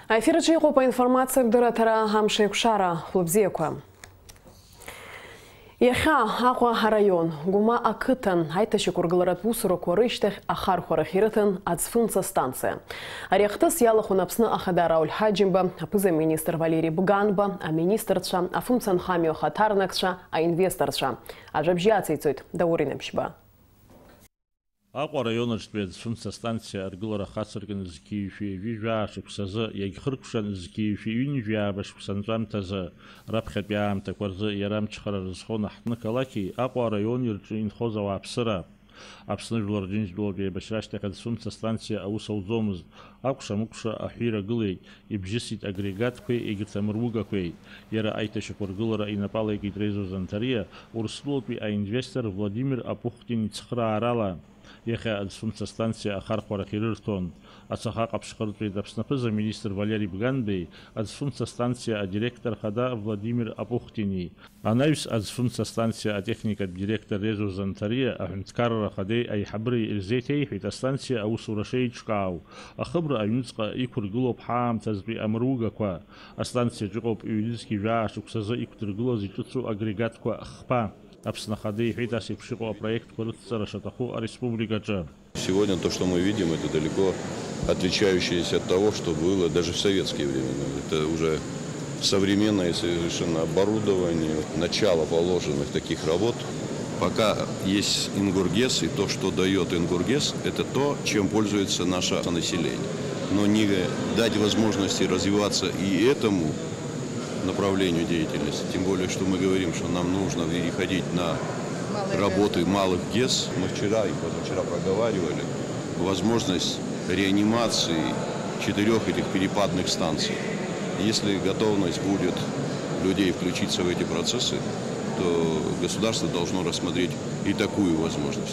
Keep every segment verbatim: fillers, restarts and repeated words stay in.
Ефірчі по інформації директора Гамшейкшара Хлопзієкова. Яха Ақуа район гума акытан айташы кургыларат бусыры корыштых ахар хорахирытын ацфынца станция. Аряхтыс ялых унапсны ахада Рауль Хаджимба, апыза министр Валерий Буганба, а министрша, а функцион хамио хатарнакша, а инвесторша. А жабжьяцей цойт дауринемшба. Ақуа район ацфынца станция аргылара хасыргын зкиюфи вижашык сазы ягхыркшан зкиюфи юнивябаш санжамтазы рабхатбям такварзы ярамчхара рызхон ахтныкалаки Ақуа район ирчин хозава апсыра. Апсны жлардинж долбе башрашта ацфынца станция аусаузомыз акша мукша ахира гылей ибжисит агрегат квей игитамруга квей яра айташы кургылара инапала игитрезу зантария урслотви а инвестор Владимир Апухтин цхра арала. Яха ацфынца станция ахар хорахирыртон. Ацахак апшхыртвей дапснапыза министр Валерий Буганбей, ацфынца станция а директор хада Владимир Апухтини. Анайвс ацфынца станция а техника директор Резу Зантария, ахнткарра хадей ай хабри ирзетей хита станция аусурашей чкау. Ахыбра аюнцка икургыло пхам тазби амруга ква. А станция джугоп юридический жашук саза икутыргыло зичуцу агрегат ква ахпа. Сегодня то, что мы видим, это далеко отличающееся от того, что было даже в советские времена. Это уже современное совершенно оборудование, начало положенных таких работ. Пока есть Ингургес, и то, что дает Ингургес, это то, чем пользуется наше население. Но не дать возможности развиваться и этому направлению деятельности, тем более, что мы говорим, что нам нужно переходить на работы малых ГЭС. Мы вчера и позавчера проговаривали возможность реанимации четырех этих перепадных станций. Если готовность будет людей включиться в эти процессы, то государство должно рассмотреть и такую возможность.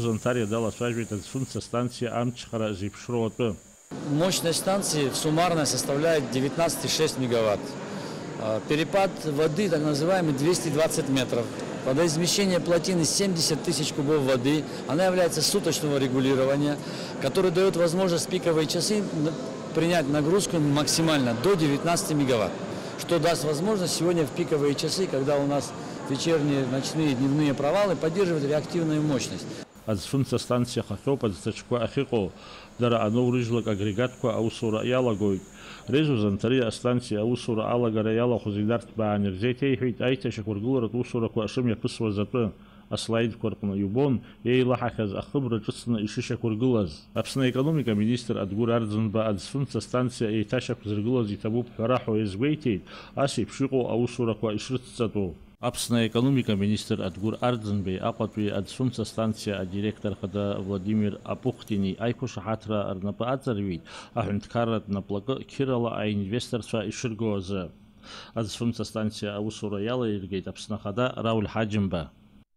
Мощность станции суммарно составляет девятнадцать целых шесть десятых мегаватт. Перепад воды, так называемый, двести двадцать метров. Водоизмещение плотины семьдесят тысяч кубов воды. Она является суточного регулирования, который дает возможность в пиковые часы принять нагрузку максимально до девятнадцати мегаватт. Что даст возможность сегодня в пиковые часы, когда у нас вечерние, ночные, дневные провалы, поддерживать реактивную мощность. Ацфынца станция хахоп ацтачква ахико дара анурижлак агрегатка аусура ялагой. Резу Зантария станция аусура алагара яла хузидарт баанерзетей хит айташы кургыларат усура куашым япысва заты аслайд корпуна юбон ейлахахаз ахыбра чысына ишиша кургылаз. Апсна экономика министр Адгур Ардзынба ацфынца станция ейташа кузыргылаз итабуп карахо эзгвейтей аси пшико аусура куа ишрыццату. Апсна экономика министр Адгур Ардзынбей апатуи ацфынца станция а директор хада Владимир Апухтини айкуша хатра арнапа ацарвит ахнткарат наплакы кирала а инвесторша иширгозы. Ацфынца станция аусура яла иргейт апсна хада Рауль Хаджимба.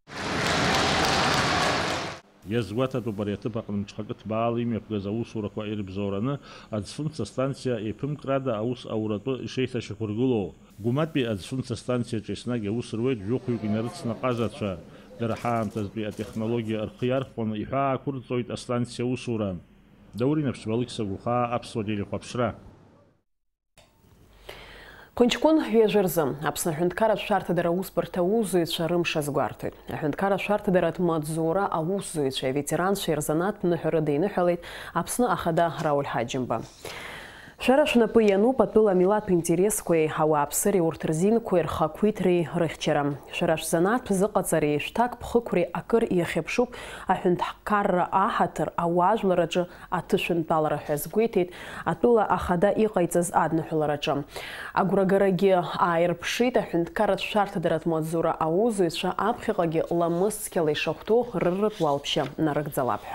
Язгвата дубаряты бақным чхагат баалим япгаз аусура ква ирбзораны ацфынца станция епымкрада аус аурату шейта шакургуло. Гуматби ацфынца станция чеснаги аусрует жоқу югинарыцна қазатша. Дарахам тазби технология архияр фона иха курцоит станция аусура. Даурина пшвалыкса гуха апсвадели хвапшра. Кончкун вежерзым, апсна хюнткара шарта дара успорта узуитша рымша сгвартует. Хюнткара шарта дарат мадзура а узуитша ветеран шерзанат нахюрыдейны хялит апсна ахада Рауль Хаджимба. Шарашна пыяну подпыла милат интерес кое хауа апсыри уртырзин куэр хакуитри рыхчерам. Шараш занат пзыкацари штак пхыкури акыр иехепшук ахюнткара ахатыр ауажлараджы атышын талара хязгуитит атпыла ахада иқайцаз адныхылараджы. Агурагараги айрпшит ахюнткара шарта дарат мадзура аузуитша апхигаги ламыскелый шахту рырыт валпша нарыгдзалапха.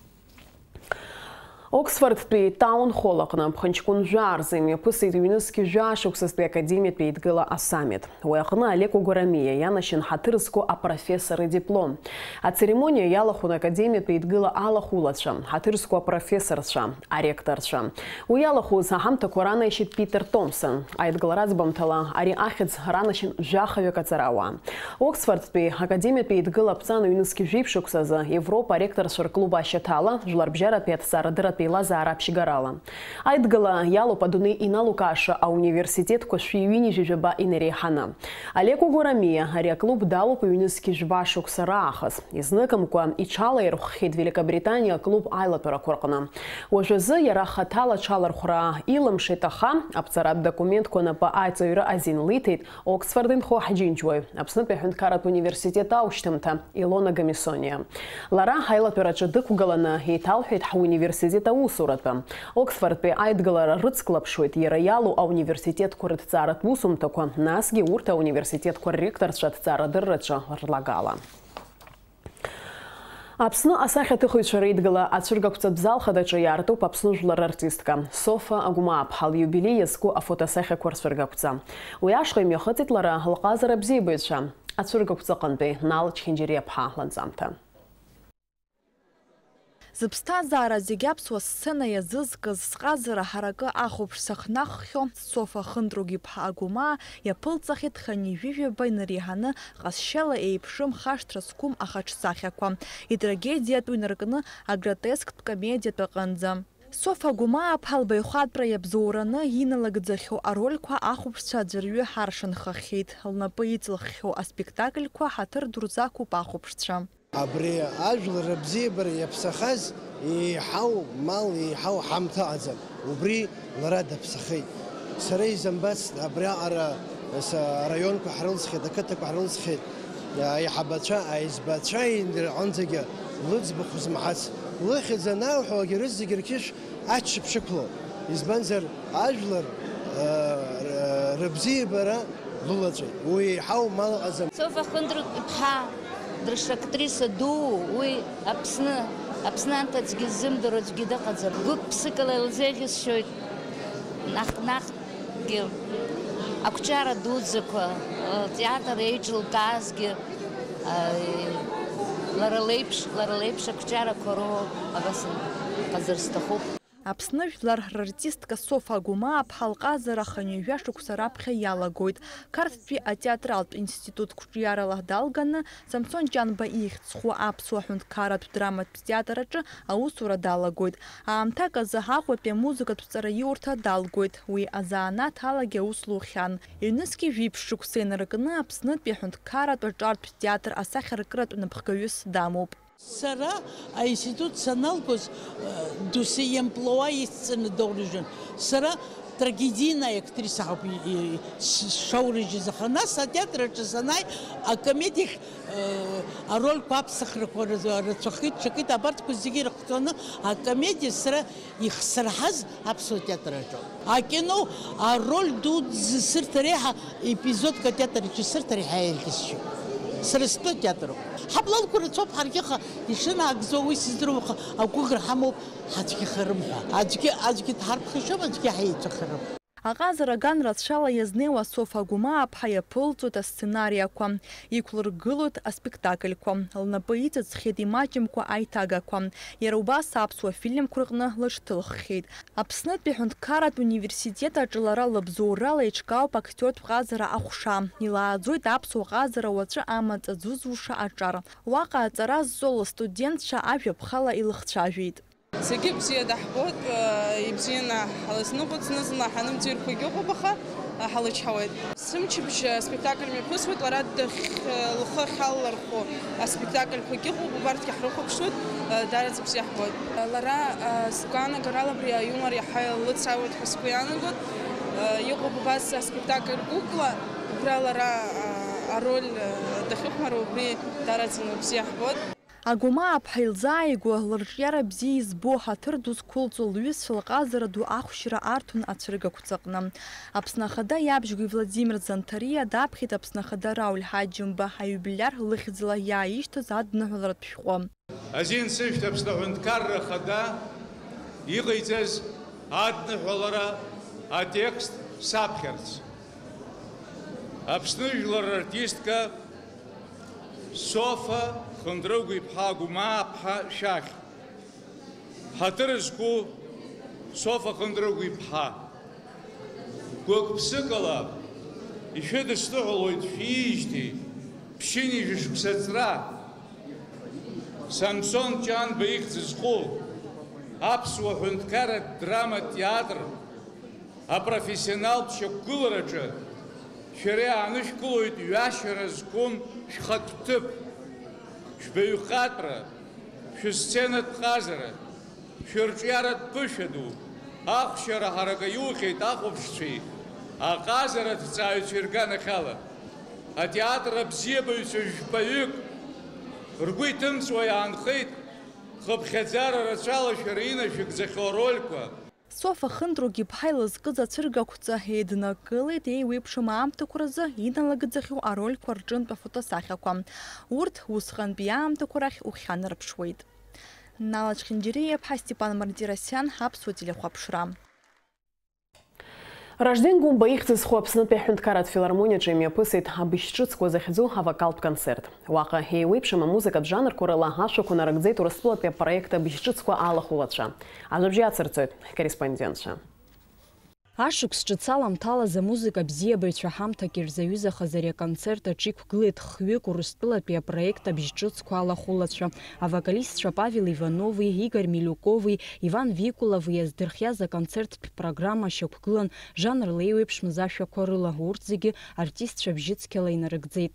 Оксфорд при таун-холлакна пханчкун жарзыми пысыт юнески жашук сысты академии пейдгыла асамит. Уяхна Олеку Гурамия янашин хатырску а профессоры диплом. А церемония ялахун академии пейдгыла алахулатша, хатырску а профессорша, а ректорша. У ялаху сахамта курана ищет Питер Томпсон, а эдгаларац бамтала ари ахец ранашин жахаве кацарауа. Оксфорд при академии пейдгыла пцану юнески жипшук саза Европа ректоршар клуба считала, жларбжара пятсара дырат Пеилазаара ԥшьгарала. Аидгыла иалоуп адунеи иналукааша ауниверситетқәа шәиҩини жәаба инереиҳаны. Алеко Горамиа ари аклуб далоуп ҩнызқьи жәба шықәса раахыс. Изныкымкәа иҽалаирхәхьеит Великобританиа аклуб аилатәарақәа рҟны. Уажәазы иара хаҭала аҽалархәра илымшеит, аха аԥҵаратә документқәа напы аиҵаҩра азин лиҭеит Оксфорд инхо ҳџьынџьуаҩ, Аԥснытәи аҳәынҭқарратә университет аушьҭымҭа Илона Гамисониа. Лара ҳаилатәараҿы дықәгыланы еиҭалҳәеит ҳуниверситет аусуратәы. Оксфордтәи аидгылара рыцклаԥшуеит иара иалоу ауниверситетқәа рыҭҵааратә усумҭақәа, насгьы урҭ ауниверситетқәа рректорцәа аҭҵаарадырраҿы рлагала. Аԥсны асахьаҭыхыҩцәа реидгыла ацәыргақәҵатә зал хадаҿы иаартуп Аԥсны жәлар артистка Софа Агәмаа-ԥҳа лиубилеи иазку афотосахьақәа рцәыргақәҵа. Уи ашҟа имҩахыҵит лара лҟазара абзиабаҩцәа ацәыргақәҵаҟынтәи Нал Чхинџьариа-ԥҳа ланҵамҭа. Зыԥсҭазаара зегьы аԥсуа сцена иазызкыз сҟазара ҳаракы ахәаԥш сахнаххьо Софа Хындругьы-ԥҳа Агәмаа иаԥылҵахьеит ханижәижәаба инареиҳаны ҟазшьала еиԥшым хашҭра зқәым ахаҿсахьақәа, итрагедиатә инаркны агротесктә комедиатә аҟынӡа. Софа Агәмаа-ԥҳа лбаҩхатәра иабзоураны иналагӡахьоу арольқәа ахәаԥшцәа аӡәырҩы ҳаршанхахьеит. Лнапы иҵылххьоу аспектакльқәа ҳаҭыр ду рзақәуп ахәаԥшцәа. Абри ажәлар рыбзиабара иаԥсахаз еиҳау мал еиҳау ҳамҭаҟаӡам. Убри лара даԥсахеит. Сара изымбацт абриаҟара араионқәа ҳрылсхьеит, ақыҭақәа ҳрылсхьеит. Аиҳабацәа, аизбацәа аҟынӡагьы лыӡбахә змаҳац. Лыхьӡ анааиҳәогьы рызегьы рқьышә аччаԥшьықәлоуп. Избанзар ажәлар рыбзиабара лылаҵәеит. Уи еиҳау мал ыҟаӡам. Софа Хындругьы-ԥҳа дрышактриса ду, уи Аԥсны, Аԥснанҭ аӡәгьы ззымдыруа аӡәгьы дыҟаӡам. Гәык ԥсыкала илзеиӷьасшьоит наҟ-наҟгьы ақәҿиара дуӡӡақәа, театр еиҿылкаазгьы лара леиԥш, лара леиԥш ақәҿиарақәа роуп, абас ҟазар сҭахуп. Аԥсны жәлар рартистка Софа Агәмаа-ԥҳа лҟазара ханҩажәа шықәса раԥхьа иалагоит. Қарҭтәи атеатралтә институт қәҿиарала далганы Самсон Ҷанба ихьӡ-хәы аԥсуа ҳәынҭқарратә драматә театраҿы аусура далагоит. Аамҭак азы Аҟәатәи амузыкатә ҵараиурҭа далгоит. Уи азанааҭ алагьы аус лухьан. Ҩнызқьи жәиԥшь шықәса инаркны Аԥснытәи аҳәынҭқарратә аҿартә театр асахьаркыратә напхгаҩыс дамоуп. Сара аинститут саналгоз досиемплоа исцены доурыжын. Сара трагедийная актриса шоурежиссер. Нас театраҿы санааи акомедиахь арольқәа аԥсахрақәа рацәахеит, ҽакит, абарҭқәа зегьы ирыхҵәаны акомедиа сара ихсырҳаз аԥсуа театраҿы. Акино ароль дуӡӡа сырҭ реиҳа епизодка театраҿы сырҭ реиҳа еилкьысшьоит. Сара стәы театроуп. Ҳаблалқәа рацәоуп ҳаргьыха ишынаагӡо уи сыздыруа агәыӷра ҳамоуп ҳаӡәгьы харымҳәа. Аӡәгьы аӡәгьы дҳарԥхашьом, аӡәгьы ҳаицәахарым. Аҟазара ган рацәала иазнеиуа Софа Агәмаа-ԥҳа иаԥылҵоит асценариақәа, иқәлыргылоит аспектакльқәа, лнапы иҵыҵхьеит имаҷымкәа аиҭагақәа. Иара убас аԥсуа фильмқәа рҟны лыҽҭылххьеит. Аԥснытәи аҳәынҭқарратә университет аҿы лара лыбзоурала иҿкаауп актиортә ҟазара ахәша. Илааӡоит аԥсуа ҟазара уаҵәы амаҵ аӡәызуша аҿар. Уаҟа аҵара зҵо лстудентцәа ажәаԥхала илыхцәажәеит. Зегьы бзиа даҳбоит, ибзианы ҳалазныҟәыц, зны-зынла ҳанымӡырҩқәагьы ыҟоуп, аха ҳалычҳауеит. Сымчыбжь спектакль мҩаԥысуеит, лара лхы ахьаллырхәо аспектакльқәагьы ыҟоуп, убарҭгьы ҳрыхәаԥшуеит, даараӡа бзиа ҳбоит. Лара сгәаанагарала абри аиумор иаҳа илыцҳауеит ҳәа сгәы иаанагоит. Иҟоуп убас аспектакль гәыкла, убра лара ароль дахьыхәмаруа, убри даараӡа бзиа ҳбоит. Агәмаа-ԥҳа илзааигәа лырҿиара бзиа избо ҳаҭыр ду зқәылҵо лҩызцәа лҟазара ду ахәшьра арҭон ацәыргақәҵаҟны. Аԥсны ахада иабжьгәи Владимир Занҭариа даԥхьеит Аԥсны ахада Рауль Ҳаџьымба аиубиляр лыхьӡала иааишьҭыз адныҳәаларатә шәҟәы. Азин сышәҭ Аԥсны аҳәынҭқарра ахада иҟаиҵаз адныҳәалара атекст саԥхьарц. Аԥсны жәлар артистка Софа Хындругьы-ԥҳа Агәмаа-ԥҳа шәахь. Ҳаҭыр зқәу Софа Хындругьы-ԥҳа. Гәык-ԥсыкала ишәыдысныҳәалоит шәиижьҭеи ԥшьынижә шықәса ҵра. Самсон Ҷанба ихьӡ зхәу аԥсуа ҳәынҭқарратә драматә театр апрофессионалтә шьақәгылараҿы шәара иаанышәкылоит ҩашьара зқәым шәхатә ҭыԥ, шәбаҩхатәра, шәысценатә ҟазара, шәырҿиаратә ԥышәа ду, ахәшьара ҳаракы иухьеит ахәаԥшцәеи, аҟазаратә ҭҵааҩцәеи рганахьала. Атеатр абзиабаҩцәа жәпаҩык ргәы иҭымҵуа иаанхеит хыԥхьаӡара рацәала шәара инашәыгӡахьоу арольқәа. Софа Хындругьы иԥҳа илызкыз ацәыргақәҵа еиднакылеит еиуеиԥшым аамҭақәа рзы иналагӡахьоу арольқәа рҿынтә афотосахьақәа. Урҭ усҟантәи аамҭақәа рахь ухьанарԥшуеит. Нала Чхинџьириа, иԥҳа Степан Мардиросиан, Аԥсуа телехәаԥшра. Рожден гумба ихьӡыз зху Аԥснытәи аҳәынҭқарратә филармониаҿы имҩаԥысит абыжьҿыцқәа захьӡу авокалтә концерт. Уаҟа еиуеиԥшым амузыкатә жанрқәа рыла ашәақәа нарыгӡеит Урыстәылатәи апроект абыжьҿыцқәа алахәылацәа. Ажәабжьы ацырҵоит корреспондентцәа. Ашықәс ҿыц аламҭалаз амузыка бзиабаҩцәа ҳамҭак ирзаҩызахаз ари аконцерт аҿы иқәгылеит хҩык Урыстәылатәи апроект абыжьҿыцқәа алахәылацәа. Авокалистцәа Павел Иванови, Игорь Милюкови, Иван Викулови иаздырхиаз аконцерттә программа шьақәгылан жанрла еиуеиԥшмыз ашәақәа рыла. Урҭ зегьы артистцәа бжьыцқьала инарыгӡеит.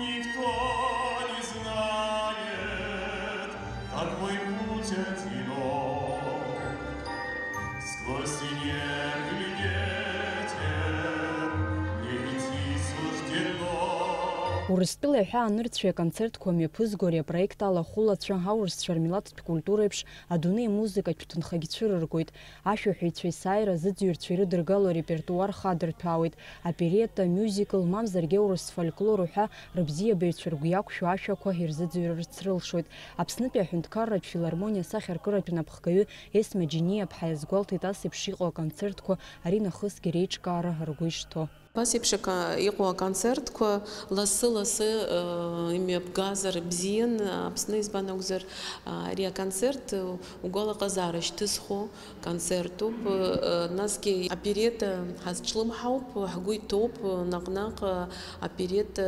Урыстәыла аҳәаанырцәеи аконцертқәа мҩаԥызго ари апроект алахәылацәа аурысцәа рмилаҭтә культура еиԥш адунеи амузыкатә ҭынхагьы цәырыргоит. Ашәаҳәаҩцәа есааира зыӡҩрцәа ирыдыргало арепертуар хадырҭәаауеит. Аперета, мюзикл, мамзаргьы аурыс фольклор уҳәа рыбзиабаҩцәа ргәы иақәшәо ашәақәа ирзыӡырҩырц рылшоит. Аԥснытәи аҳәынҭқарратә филармониа асахьаркыратә напхгаҩы Есма Џьиниа-ԥҳа иазгәалҭеит ас еиԥш иҟоу аконцертқәа ари нахысгьы реиҿкаара ргәы ишҭо. Абас еиԥш иҟоу аконцертқәа лассы-лассы имҩаԥгазар бзиан. Аԥсны избан акәзар ари аконцерт угәалаҟазаара шьҭызху концертуп. Насгьы аперета ҳазҿлымҳауп, ҳгәы иҭоуп наҟ-наҟ аперета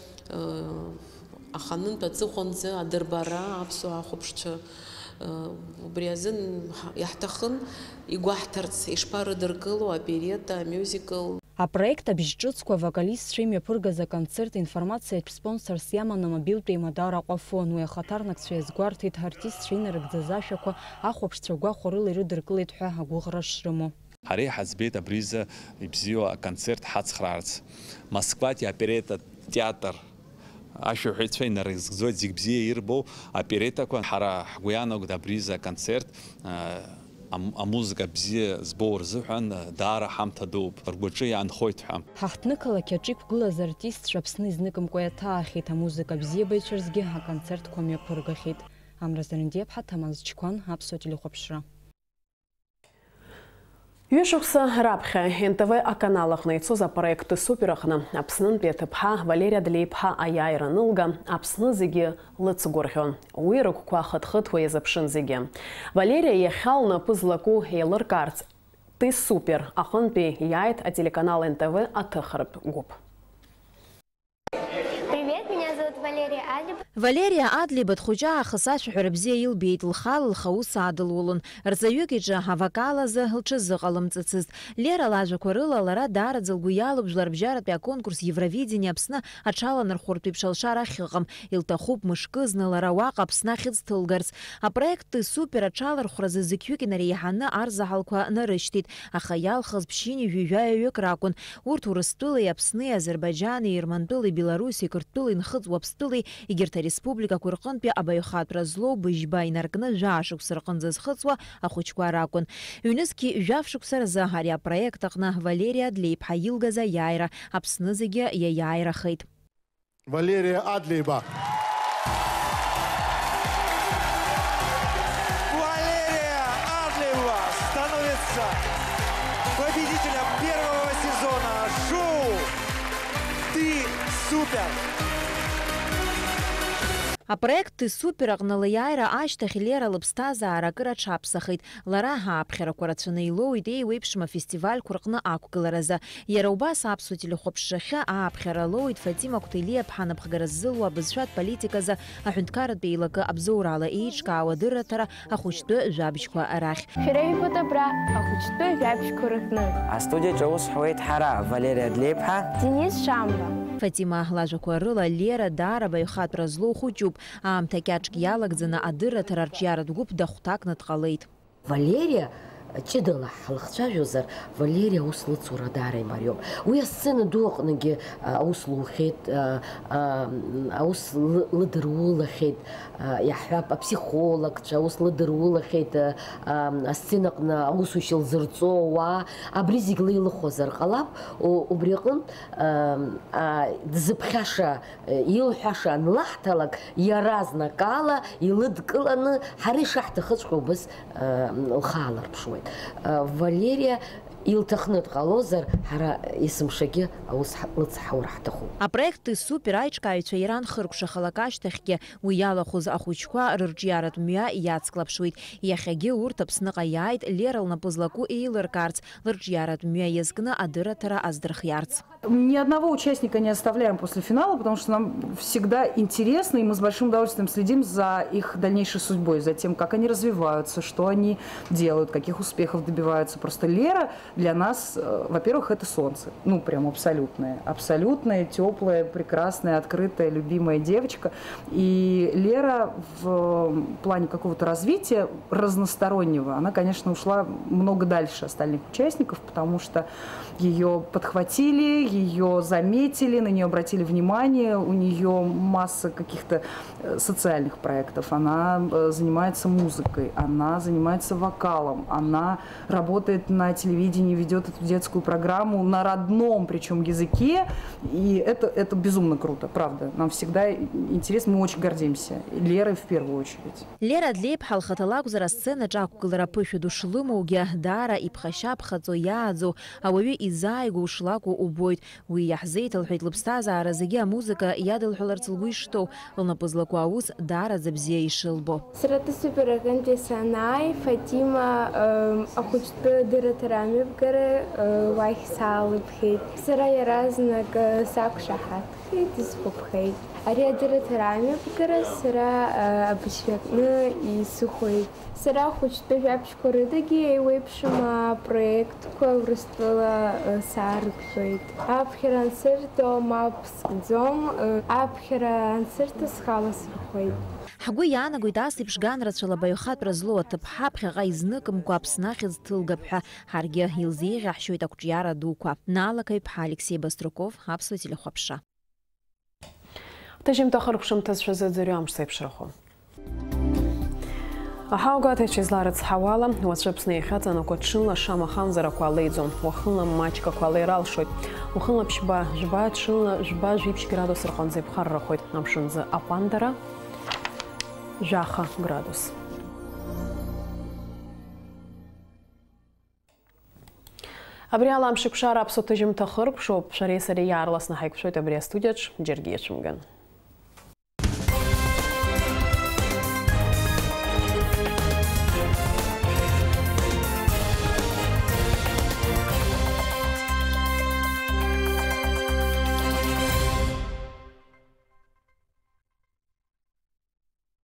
аханынтә аҵыхәанӡа адырбара аԥсуаа ахәаԥшцәа убри азын иаҳҭахын игәаҳҭарц ишԥарыдыркыло аперета, амюзикл. Апроект абыжьҿыцқәа авокалистцәа имҩаԥыргаз аконцерт информациатә спонсорс иаман амобилтә еимадара аҟәафон. Уи ахаҭарнакцәа иазгәарҭеит ҳартистцәа инарыгӡаз ашәақәа ахәаԥшцәа гәахәа рыла ирыдыркылеит ҳәа агәыӷра шрымоу. Ҳара иҳаӡбеит абриза ибзиоу аконцерт ҳацхраарц. Москватәи аперета театр ашәаҳәаҩцәа инарыгӡоит зегь бзиа ирбоу аперетақәа. Ҳара ҳгәы иаанагоит абриза аконцерт амузыка бзиа збоу рзыҳәан даара ҳамҭа дууп, ргәаҿы иаанхоит ҳәа. Ҳахҭнықалақь аҿы иқәгылаз артистцәа Аԥсны изныкымкәа иаҭаахьеит. Амузыка бзиабаҩцәа рзгьы аконцертқәа мҩаԥыргахьеит. Амра Зарандиаԥҳа, Ҭамаз Чкәан, Аԥсуа телехәаԥшра. Ҩышықәса раԥхьа эн тэ вэ аканалаҟны ицоз апроекты супер аҟны Аԥснынтәи аҭыԥҳа Валерия Длеиԥҳа аиааира анылга Аԥсны зегьы лыҵгәырӷьон. Уи рыгәқәа хыҭ-хыҭуа иазыԥшын зегьы. Валерия иахьа лнапы злаку еилыркаарц Ты супер аҟынтәи иааит ателеканал эн тэ вэ аҭыхратә гәыԥ. Валерия Адлиб. Валерия Адлиб дхәыҷы аахыс ашәаҳәара бзиа илбеит, лхала лхаус аадылулон. Рзаҩык иҿы авокалазы лҽызыҟалымҵыцызт. Лера лажәақәа рыла лара даараӡа лгәы иалыбжьлар бжьаратәи аконкурс Евровидение Аԥсны аҽаланархәыртә еиԥш алшара ахьыҟам. Илҭахуп мышкы зны лара уаҟа Аԥсны ахьыӡ ҭылгарц. Апроект Ты супер аҽалархәразы зықьҩык инареиҳаны арзаҳалқәа нарышьҭит. Аха иалхыз ԥшьини ҩҩаҩык ракәын. Урҭ Урыстәылеи, Аԥсни, Азербаиџьани, Ермантәылеи, Беларуси, Қырҭтәылеи, Нхыҵ, Уаԥстәылеи, егьырҭ ареспубликақәа рҟынтәи абаҩхатәра злоу быжьба инаркны жәашықәса рҟынӡа зхыҵуа ахәыҷқәа ракәын. Ҩнызқьи жәафшықәса рзы ари апроект аҟны Валерия Длеиԥҳа илгаз аиааира Аԥсны зегьы иаиааирахеит. Валерия Адлеиба. Валерия Адлеева становится победителем первого сезона шоу «Ты супер». Апроект супер аҟны лиааира ашьҭахь Лера лыԥсҭазаара акыр аҽаԥсахит. Лара ааԥхьарақәа рацәаны илоуит еиуеиԥшым афестивальқәа рҟны ақәгыларазы. Иара убас аԥсуа телехәаԥшрахьы ааԥхьара лоуит Фатима Кәҭелиаԥҳа напхгара ззылуа абызшәатә политиказы аҳәынҭқарратә еилакы абзоурала еиҿкаауа адырраҭара ахәыҷтәы жәабжьқәа арахь. Шәара ибоит абра ахәыҷтәы жәабжьқәа рҟны. Астудиаҿы аус ҳуеит ҳара Валерия Адлеиԥҳа, Денис Шамба. Фатима лажәақәа рыла Лера даара баҩхатәра злоу хәыҷуп. Аамҭа кьаҿк иалагӡаны адырраҭара арҿиаратә гәыԥ дахәҭакны дҟалеит. Валерия ҷыдала ҳлыхцәажәозар, Валерия аус лыцура даара имариоуп. Уи асцена ду аҟныгьы аус лухеит, аус лыдырулахьеит, иаҳҳәап аԥсихологцәа аус лыдырулахьеит, асцена аҟны аусушьа лзырҵо ауаа, абри зегь леилыхозар ҟалап, убри аҟнытә дзыԥхьаша, илҳәаша анлаҳҭалак, иаразнак ала илыдкыланы ҳара ишаҳҭахыҵәҟьоу убас лхааларԥшуеит. Валерия илҭахны дҟалозар, ҳара есымшагьы аус лыцҳаура ҳҭахуп. Апроект супер аиҿкааҩцәа иранхыркәшахалак ашьҭахьгьы уи иалахәыз ахәыҷқәа рырҿиаратә мҩа иацклаԥшуеит. Иахьагьы урҭ Аԥсныҟа иааит Лера лнапы злаку еилыркаарц, лырҿиаратә мҩа иазкны адырраҭара аздырхиарц. Ни одного участника не оставляем после финала, потому что нам всегда интересно, и мы с большим удовольствием следим за их дальнейшей судьбой, за тем, как они развиваются, что они делают, каких успехов добиваются. Просто Лера для нас, во-первых, это солнце. Ну, прям абсолютное. Абсолютная, теплая, прекрасная, открытая, любимая девочка. И Лера в плане какого-то развития разностороннего, она, конечно, ушла много дальше остальных участников, потому что ее подхватили, ее заметили, на нее обратили внимание, у нее масса каких-то социальных проектов, она занимается музыкой, она занимается вокалом, она работает на телевидении, ведет эту детскую программу на родном, причем языке, и это, это безумно круто, правда. Нам всегда интересно, мы очень гордимся. Лерой в первую очередь. Лера Адлеиԥҳа лхаҭа лакәзар асценаҿ ақәгылара ԥышәа ду шлымоугьы даара иԥхашьаԥхаҵо иааӡо, ауаҩы изааигәоу шлакәу убоит. Уи иаҳзеиҭалҳәеит лыԥсҭазаара зегьы амузыка иадылҳәаларц лгәы ишҭоу, лнапы злаку аус даараӡа бзиа ишылбо. Срата супер аҟынтәи санааи, Фатима ахәыҷтәы адырраҭара амҩаԥгара уахь саалыԥхьеит. Сара иаразнак сақәшаҳаҭхеит, исгәаԥхеит. Ари адырраҭара амҩаԥгара сара абызшәаҟны исыхәеит. Сара ахәыҷтәы жәабжьқәа рыдагьы еиуеиԥшым апроектқәа Урыстәыла саарыгӡоит. Аԥхьара ансырто мап скӡом, аԥхьара ансырто схала сырхәеит. Ҳгәы иаанагоит ас еиԥш ганрацәала баҩхатәра злоу аҭыԥҳа ԥхьаҟа изныкымкәа Аԥсны ахьӡ ҭылгап ҳәа ҳаргьы илзеиӷьаҳшьоит ақәҿиара дуқәа. Налакаҩԥҳа Алексей Баструков, аԥсуа телехәаԥшра. Тажьымҭа хыркәшамҭазшәа зыӡырҩы амш сеиԥшрахо. Аҳаугата изларыцҳауала, уаҵәы Аԥсны иахьаҵанакуа ҽынла шамахамзарақәа алеиӡом, уахынла маҷқақәа алеиралшоит. Уахынла ԥшьба жәба, ҽынла жәба жәиԥшь градус рҟынӡа иԥхаррахоит. Амшынӡа аҟәандара жәаха градус. Абри ала амшықәшара аԥсуа ҭыжьымҭа хыркәшоуп, шәареи сареи иаарласны ҳаиқәшәоит абри астудиаҿ, џьаргьы иацәымган.